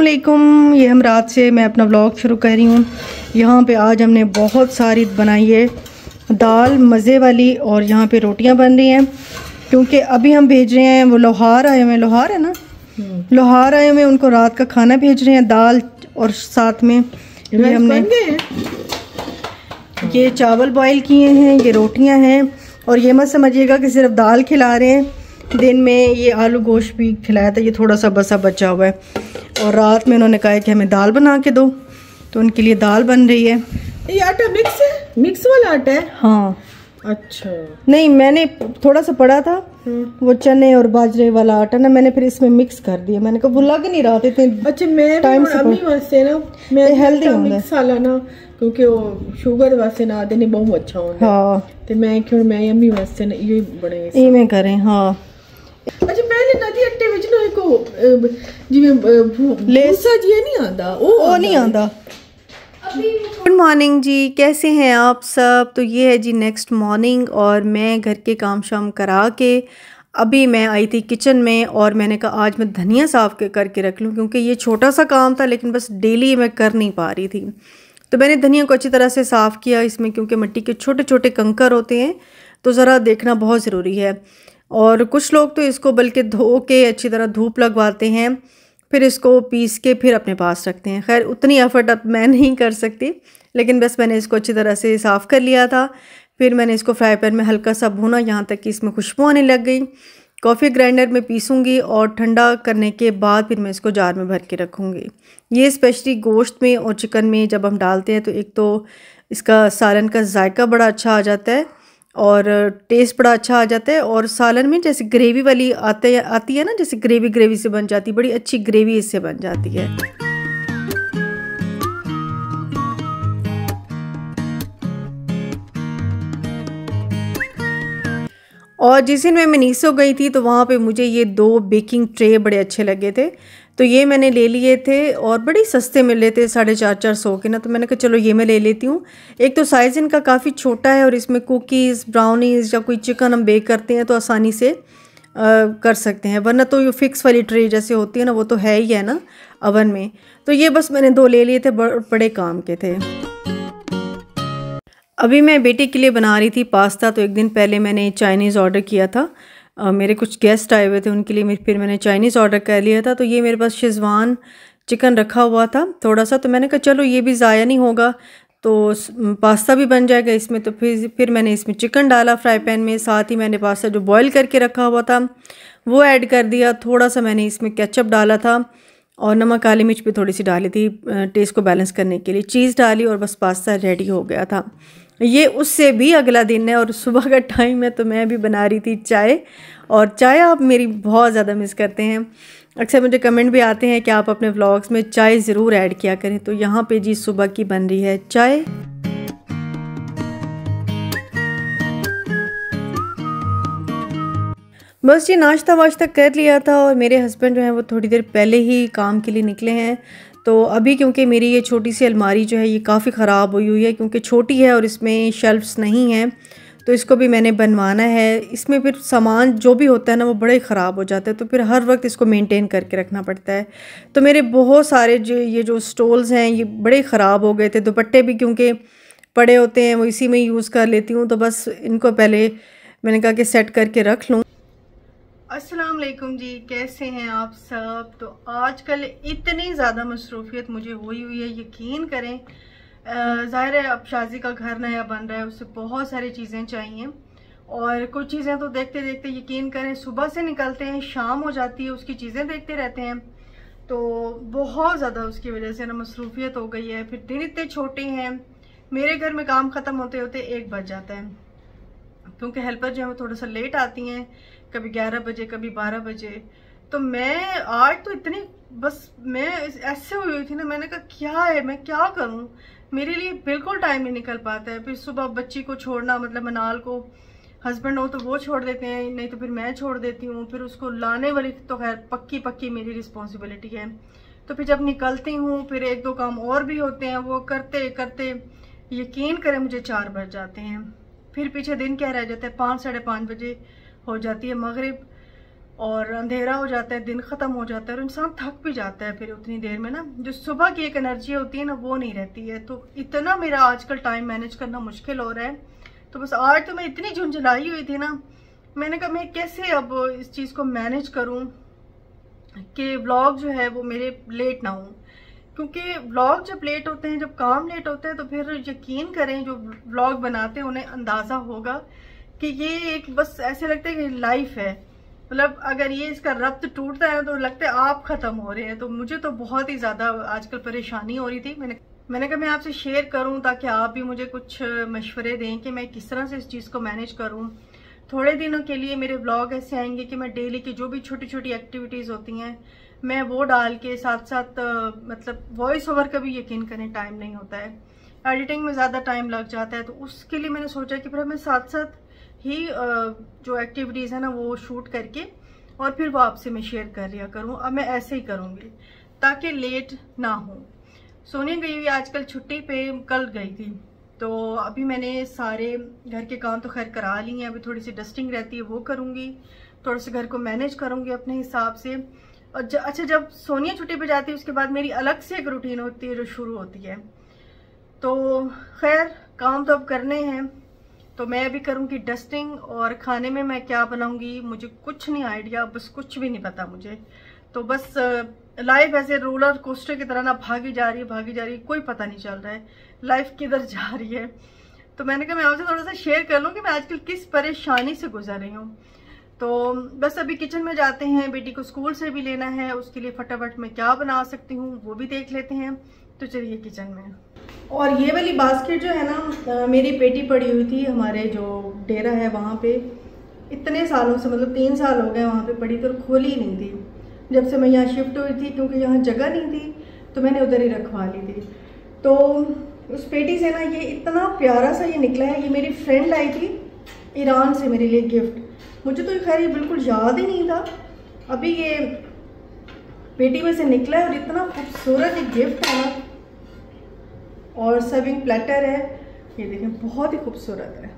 अस्सलामुअलैकुम। ये हम रात से मैं अपना व्लॉग शुरू कर रही हूँ। यहाँ पे आज हमने बहुत सारी बनाई है दाल मज़े वाली, और यहाँ पे रोटियाँ बन रही हैं क्योंकि अभी हम भेज रहे हैं, वो लोहार आए हुए हैं, लोहार है ना, लोहार आए हुए हैं, उनको रात का खाना भेज रहे हैं, दाल और साथ में ये हमने ये चावल बॉईल किए हैं, ये रोटियाँ हैं। और ये मत समझिएगा कि सिर्फ दाल खिला रहे हैं, दिन में ये आलू गोश्त भी खिलाया था, ये थोड़ा सा बसा बचा हुआ है। और रात में उन्होंने कहा कि हमें दाल बना के दो, तो उनके लिए दाल बन रही है। ये आटा मिक्स है, मिक्स वाला आटा है? हाँ। अच्छा, नहीं मैंने थोड़ा सा पड़ा था वो चने और बाजरे वाला आटा ना, मैंने फिर इसमें मिक्स कर दिया। मैंने कहा वो लग नहीं रहा था इतने। अच्छा, मैं टाइम से अम्मी वास्ते ना मैं हेल्दी मिक्स वाला ना, क्योंकि वो शुगर वास्ते ना आदे ने बहुत अच्छा होता। हाँ, तो मैं क्यों मैं अम्मी वास्ते ना ये बने इवें करें। हाँ, अच्छा, पहले नदी अट्टे विच ना को जिवें लेसा जी नहीं आंदा, ओ नहीं आंदा। गुड मॉर्निंग जी, कैसे हैं आप सब? तो ये है जी नेक्स्ट मॉर्निंग, और मैं घर के काम शाम करा के अभी मैं आई थी किचन में, और मैंने कहा आज मैं धनिया साफ़ करके रख लूँ, क्योंकि ये छोटा सा काम था लेकिन बस डेली मैं कर नहीं पा रही थी। तो मैंने धनिया को अच्छी तरह से साफ़ किया इसमें, क्योंकि मिट्टी के छोटे छोटे कंकर होते हैं तो ज़रा देखना बहुत ज़रूरी है। और कुछ लोग तो इसको बल्कि धो के अच्छी तरह धूप लगवाते हैं, फिर इसको पीस के फिर अपने पास रखते हैं। खैर उतनी एफर्ट अब मैं नहीं कर सकती, लेकिन बस मैंने इसको अच्छी तरह से साफ़ कर लिया था। फिर मैंने इसको फ्राई पैन में हल्का सा भूना, यहाँ तक कि इसमें खुशबू आने लग गई। कॉफ़ी ग्राइंडर में पीसूँगी और ठंडा करने के बाद फिर मैं इसको जार में भर के रखूँगी। ये स्पेशली गोश्त में और चिकन में जब हम डालते हैं तो एक तो इसका सालन का जायका बड़ा अच्छा आ जाता है और टेस्ट बड़ा अच्छा आ जाता है। और सालन में जैसे ग्रेवी वाली आती है ना, जैसे ग्रेवी से बन जाती है, बड़ी अच्छी ग्रेवी इससे बन जाती है। और जिस दिन मैं मनीसो गई थी तो वहाँ पे मुझे ये 2 बेकिंग ट्रे बड़े अच्छे लगे थे, तो ये मैंने ले लिए थे और बड़ी सस्ते मिल रहे थे, 450 के ना। तो मैंने कहा चलो ये मैं ले लेती हूँ। एक तो साइज़ इनका काफ़ी छोटा है और इसमें कुकीज़, ब्राउनीज़ या कोई चिकन हम बेक करते हैं तो आसानी से कर सकते हैं, वरना तो ये फिक्स वाली ट्रे जैसे होती है ना, वो तो है ही है ना अवन में। तो ये बस मैंने 2 ले लिए थे, बड़े काम के थे। अभी मैं बेटे के लिए बना रही थी पास्ता, तो एक दिन पहले मैंने चाइनीज़ ऑर्डर किया था। मेरे कुछ गेस्ट आए हुए थे उनके लिए, फिर मैंने चाइनीज़ ऑर्डर कर लिया था। तो ये मेरे पास शेज़वान चिकन रखा हुआ था थोड़ा सा, तो मैंने कहा चलो ये भी ज़ाया नहीं होगा तो पास्ता भी बन जाएगा इसमें। तो फिर मैंने इसमें चिकन डाला फ्राई पैन में, साथ ही मैंने पास्ता जो बॉईल करके रखा हुआ था वो ऐड कर दिया। थोड़ा सा मैंने इसमें केचप डाला था और नमक काली मिर्च भी थोड़ी सी डाली थी टेस्ट को बैलेंस करने के लिए। चीज़ डाली और बस पास्ता रेडी हो गया था। ये उससे भी अगला दिन है और सुबह का टाइम है, तो मैं भी बना रही थी चाय। और चाय आप मेरी बहुत ज़्यादा मिस करते हैं। अक्सर मुझे कमेंट भी आते हैं कि आप अपने व्लॉग्स में चाय ज़रूर ऐड किया करें। तो यहाँ पे जी सुबह की बन रही है चाय। बस ये नाश्ता वाश्ता कर लिया था और मेरे हस्बैंड जो हैं वो थोड़ी देर पहले ही काम के लिए निकले हैं। तो अभी क्योंकि मेरी ये छोटी सी अलमारी जो है ये काफ़ी ख़राब हुई है, क्योंकि छोटी है और इसमें शेल्फ्स नहीं हैं, तो इसको भी मैंने बनवाना है। इसमें फिर सामान जो भी होता है ना वो बड़े ख़राब हो जाता है, तो फिर हर वक्त इसको मेंटेन करके रखना पड़ता है। तो मेरे बहुत सारे ये जो स्टोल्स हैं ये बड़े ख़राब हो गए थे। दुपट्टे भी क्योंकि पड़े होते हैं वो इसी में यूज़ कर लेती हूँ, तो बस इनको पहले मैंने कहा कि सेट करके रख लूँ। अस्सलाम वालेकुम जी, कैसे हैं आप सब? तो आजकल इतनी ज़्यादा मसरूफियत मुझे हुई है, यकीन करें। ज़ाहिर है अब शादी का घर नया बन रहा है, उससे बहुत सारी चीज़ें चाहिए, और कुछ चीज़ें तो देखते देखते यकीन करें सुबह से निकलते हैं शाम हो जाती है, उसकी चीज़ें देखते रहते हैं। तो बहुत ज़्यादा उसकी वजह से ना मसरूफियत हो गई है। फिर दिन इतने छोटे हैं, मेरे घर में काम ख़त्म होते होते 1 बज जाता है, क्योंकि हेल्पर जो है वो थोड़ा सा लेट आती हैं, कभी 11 बजे कभी 12 बजे। तो मैं आज तो इतनी बस मैं ऐसे हुई थी ना, मैंने कहा क्या है, मैं क्या करूं, मेरे लिए बिल्कुल टाइम नहीं निकल पाता है। फिर सुबह बच्ची को छोड़ना, मतलब मनाल को हस्बैंड हो तो वो छोड़ देते हैं, नहीं तो फिर मैं छोड़ देती हूँ। फिर उसको लाने वाली तो खैर पक्की मेरी रिस्पॉन्सिबिलिटी है। तो फिर जब निकलती हूँ फिर 1-2 काम और भी होते हैं, वो करते करते यकीन करें मुझे 4 बज जाते हैं। फिर पीछे दिन क्या रह जाता है, 5-5:30 बजे हो जाती है मगरिब। और अंधेरा हो जाता है, दिन ख़त्म हो जाता है और इंसान थक भी जाता है। फिर उतनी देर में ना जो सुबह की एक एनर्जी होती है ना वो नहीं रहती है। तो इतना मेरा आजकल टाइम मैनेज करना मुश्किल हो रहा है। तो बस आज तो मैं इतनी झुंझलाई हुई थी ना, मैंने कहा मैं कैसे अब इस चीज़ को मैनेज करूँ कि व्लॉग जो है वो मेरे लेट ना हो। क्योंकि व्लॉग जब लेट होते हैं, जब काम लेट होता है, तो फिर यकीन करें जो व्लॉग बनाते हैं उन्हें अंदाज़ा होगा कि ये एक बस ऐसे लगता है कि लाइफ है। मतलब अगर ये इसका रब्त टूटता है तो लगता है आप ख़त्म हो रहे हैं। तो मुझे तो बहुत ही ज़्यादा आजकल परेशानी हो रही थी। मैंने कहा मैं आपसे शेयर करूं ताकि आप भी मुझे कुछ मशवरे दें कि मैं किस तरह से इस चीज़ को मैनेज करूं। थोड़े दिनों के लिए मेरे व्लॉग ऐसे आएंगे कि मैं डेली की जो भी छोटी छोटी एक्टिविटीज़ होती हैं मैं वो डाल के साथ साथ मतलब वॉइस ओवर का भी यकीन करें टाइम नहीं होता है, एडिटिंग में ज़्यादा टाइम लग जाता है। तो उसके लिए मैंने सोचा कि फिर मैं साथ साथ ही जो एक्टिविटीज़ है ना वो शूट करके और फिर वो आपसे मैं शेयर कर लिया करूँ। अब मैं ऐसे ही करूँगी ताकि लेट ना हो। सोनिया गई हुई आजकल छुट्टी पे, कल गई थी। तो अभी मैंने सारे घर के काम तो खैर करा लिए हैं, अभी थोड़ी सी डस्टिंग रहती है वो करूँगी, थोड़ा सा घर को मैनेज करूँगी अपने हिसाब से। और अच्छा जब सोनिया छुट्टी पे जाती है उसके बाद मेरी अलग से एक रूटीन होती है जो शुरू होती है। तो खैर काम तो अब करने हैं, तो मैं अभी करूँगी डस्टिंग। और खाने में मैं क्या बनाऊँगी मुझे कुछ नहीं आइडिया, बस कुछ भी नहीं पता मुझे। तो बस लाइफ ऐसे रोलर कोस्टर की तरह ना भागी जा रही है, कोई पता नहीं चल रहा है लाइफ किधर जा रही है। तो मैंने कहा मैं आपसे थोड़ा सा शेयर कर लूँ कि मैं आजकल किस परेशानी से गुजर रही हूँ। तो बस अभी किचन में जाते हैं, बेटी को स्कूल से भी लेना है, उसके लिए फटाफट मैं क्या बना सकती हूँ वो भी देख लेते हैं। तो चलिए किचन में। और ये वाली बास्केट जो है ना मेरी बेटी पड़ी हुई थी हमारे जो डेरा है वहाँ पे इतने सालों से, मतलब 3 साल हो गए वहाँ पे पड़ी, तो खोली ही नहीं थी। जब से मैं यहाँ शिफ्ट हुई थी, क्योंकि यहाँ जगह नहीं थी तो मैंने उधर ही रखवा ली थी। तो उस पेटी से ना ये इतना प्यारा सा ये निकला है, ये मेरी फ्रेंड लाई थी ईरान से मेरे लिए गिफ्ट। मुझे तो खैर ये बिल्कुल याद ही नहीं था, अभी ये पेटी में से निकला है और इतना खूबसूरत ये गिफ्ट है ना। और सर्विंग प्लेटर है, ये देखें बहुत ही खूबसूरत है,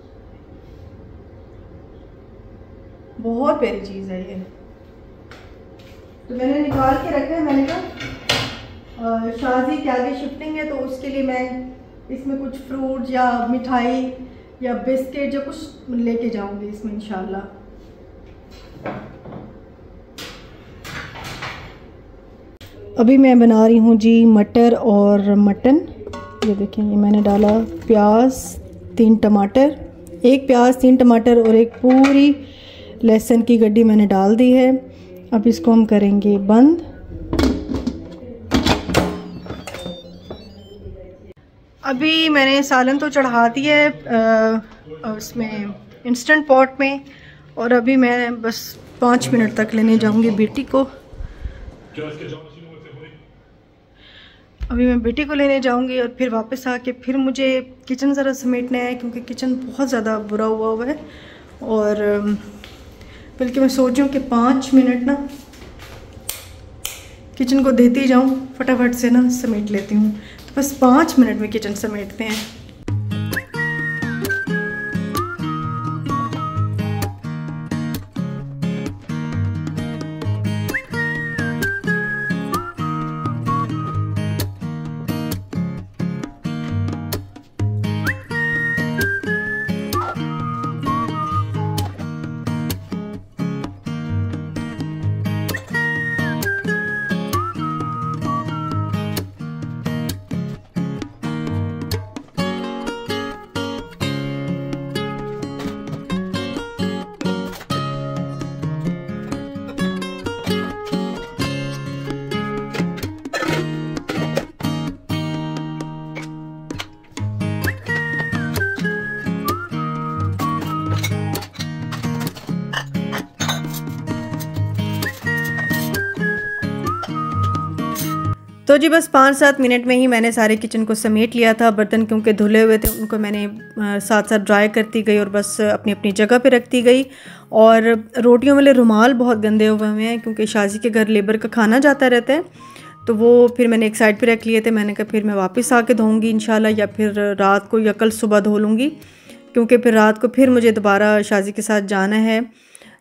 बहुत प्यारी चीज़ है ये। तो मैंने निकाल के रखा है, मैंने कहा शादी के आगे शिफ्टिंग है तो उसके लिए मैं इसमें कुछ फ्रूट या मिठाई या बिस्किट या कुछ लेके जाऊंगी इसमें इंशाल्लाह। अभी मैं बना रही हूँ जी मटर और मटन। ये देखें, ये मैंने डाला प्याज 3 टमाटर, 1 प्याज 3 टमाटर और एक पूरी लहसुन की गड्डी मैंने डाल दी है। अब इसको हम करेंगे बंद। अभी मैंने सालन तो चढ़ा दिया है उसमें इंस्टेंट पॉट में, और अभी मैं बस 5 मिनट तक लेने जाऊंगी बेटी को। अभी मैं बेटी को लेने जाऊंगी और फिर वापस आके फिर मुझे किचन ज़रा समेटना है, क्योंकि किचन बहुत ज़्यादा बुरा हुआ है। और बल्कि मैं सोच रही हूँ कि 5 मिनट ना किचन को देती जाऊँ, फटाफट से ना समेट लेती हूँ। तो बस 5 मिनट में किचन समेटते हैं। तो जी बस 5-7 मिनट में ही मैंने सारे किचन को समेट लिया था। बर्तन क्योंकि धुले हुए थे उनको मैंने साथ साथ ड्राई करती गई और बस अपनी अपनी जगह पे रखती गई। और रोटियों वाले रुमाल बहुत गंदे हुए हैं, क्योंकि शाजी के घर लेबर का खाना जाता रहता है, तो वो फिर मैंने एक साइड पे रख लिए थे। मैंने कहा फिर मैं वापस आके धोऊँगी इंशाल्लाह, या फिर रात को या कल सुबह धो लूँगी, क्योंकि फिर रात को फिर मुझे दोबारा शाजी के साथ जाना है।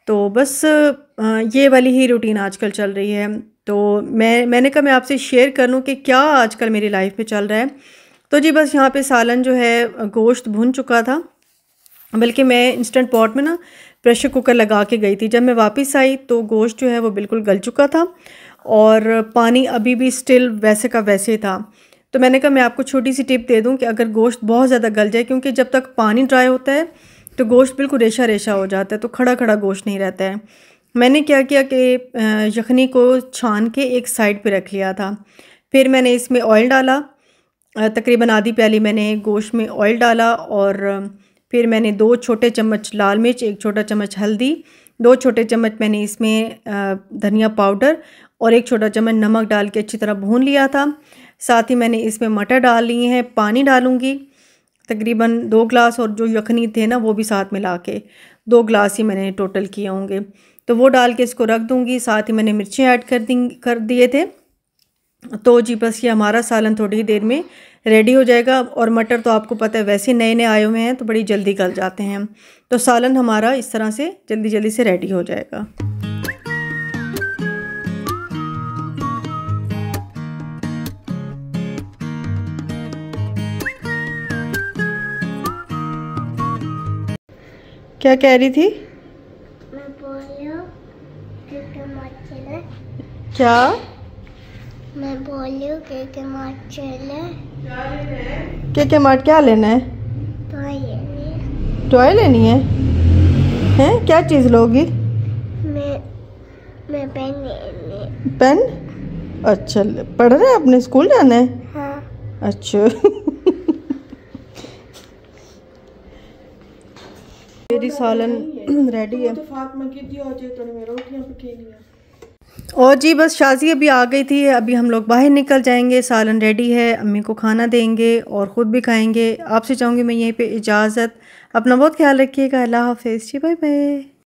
तो बस ये वाली ही रूटीन आजकल चल रही है। तो मैंने कहा मैं आपसे शेयर कर लूँ कि क्या आजकल मेरी लाइफ में चल रहा है। तो जी बस यहाँ पे सालन जो है गोश्त भुन चुका था, बल्कि मैं इंस्टेंट पॉट में ना प्रेशर कुकर लगा के गई थी। जब मैं वापस आई तो गोश्त जो है वो बिल्कुल गल चुका था और पानी अभी भी स्टिल वैसे का वैसे था। तो मैंने कहा मैं आपको छोटी सी टिप दे दूं कि अगर गोश्त बहुत ज़्यादा गल जाए, क्योंकि जब तक पानी ड्राई होता है तो गोश्त बिल्कुल रेशा रेशा हो जाता है, तो खड़ा खड़ा गोश्त नहीं रहता है। मैंने क्या किया कि यखनी को छान के एक साइड पे रख लिया था। फिर मैंने इसमें ऑयल डाला, तकरीबन आधी प्याली मैंने गोश्त में ऑयल डाला, और फिर मैंने 2 छोटे चम्मच लाल मिर्च, 1 छोटा चम्मच हल्दी, 2 छोटे चम्मच मैंने इसमें धनिया पाउडर और 1 छोटा चम्मच नमक डाल के अच्छी तरह भून लिया था। साथ ही मैंने इसमें मटर डाल लिए हैं। पानी डालूँगी तकरीबन 2 गिलास, और जो यखनी थे ना वो भी साथ मिला के 2 गिलास ही मैंने टोटल किए होंगे। तो वो डाल के इसको रख दूँगी। साथ ही मैंने मिर्चें ऐड कर दिए थे। तो जी बस ये हमारा सालन थोड़ी ही देर में रेडी हो जाएगा। और मटर तो आपको पता है वैसे नए नए आए हुए हैं तो बड़ी जल्दी गल जाते हैं। तो सालन हमारा इस तरह से जल्दी जल्दी से रेडी हो जाएगा। क्या कह रही थी? मैं बोलियो के टमाटर। क्या? मैं बोलियो के टमाटर। के मार्ट क्या लेना है? टॉय लेनी है? हैं क्या चीज़ लोगी? मैं पेन लेनी। पेन? अच्छा, पढ़ रहे हैं, अपने स्कूल जाना है? हाँ। अच्छा। मेरी सालन रेडी है। और जी बस शाजी अभी आ गई थी, अभी हम लोग बाहर निकल जाएंगे। सालन रेडी है, अम्मी को खाना देंगे और ख़ुद भी खाएंगे। आपसे चाहूँगी मैं यहीं पे इजाज़त। अपना बहुत ख्याल रखिएगा। अल्लाह हाफ़िज़ जी, बाय बाय।